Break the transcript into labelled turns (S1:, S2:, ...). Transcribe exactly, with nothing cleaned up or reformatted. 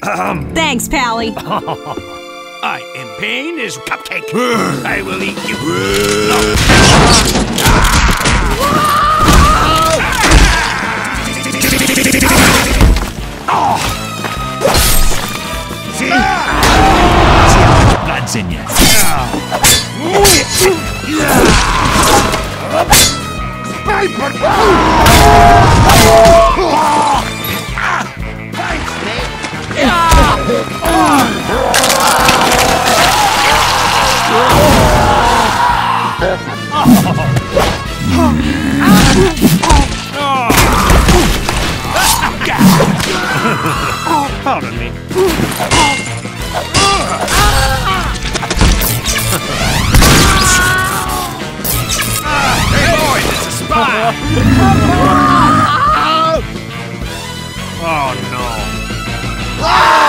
S1: Thanks, Pally.
S2: I am pain is cupcake. I will eat you.
S3: See? See how much blood's in you.
S2: Thanks, mate.
S4: Pardon me.
S2: Hey, boys, it's a spy.
S4: Oh no.
S2: Ah!